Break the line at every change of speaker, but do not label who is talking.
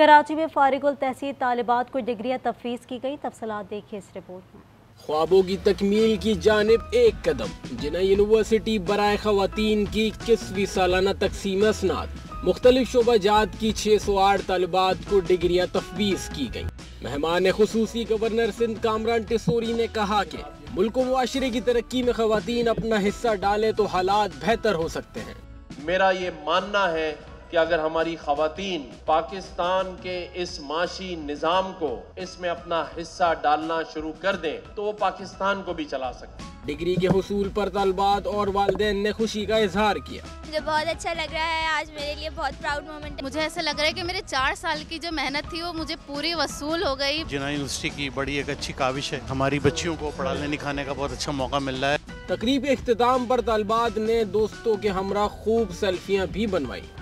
कराची में फारिगुल तहसील तालिबात को डिग्रियाँ तफवीज़ की गई। तफसीलात देखिए इस रिपोर्ट में।
ख्वाबों की तकमील की जानिब एक कदम। जिन्ना यूनिवर्सिटी बराए खवातीन की 21वीं सालाना तकसीम असनाद। मुख्तलिफ शोबाजात की 608 तालिबात को डिग्रियाँ तफवीज़ की गई। मेहमान खुसूसी गवर्नर सिंध कामरान टिसोरी ने कहा कि मुल्क व मुआशरे की तरक्की में खवातीन अपना हिस्सा डालें तो हालात बेहतर हो सकते हैं।
मेरा ये मानना है कि अगर हमारी खवातीन पाकिस्तान के इस माशी निज़ाम को इसमें अपना हिस्सा डालना शुरू कर दें तो वो पाकिस्तान को भी चला सकते हैं।
डिग्री के हुसूल पर तलबात और वालिदैन ने खुशी का इजहार किया।
मुझे बहुत अच्छा लग रहा है, आज मेरे लिए बहुत प्राउड मोमेंट है।
मुझे ऐसा लग रहा है कि मेरे 4 साल की जो मेहनत थी वो मुझे पूरी वसूल हो गई।
जिन्ना यूनिवर्सिटी की बड़ी एक अच्छी काविश है, हमारी बच्चियों को पढ़ाने लिखाने का बहुत अच्छा मौका मिल रहा है।
तकरीब इख्तिताम पर तलबात ने दोस्तों के हमरा खूब सेल्फियां भी बनवाई।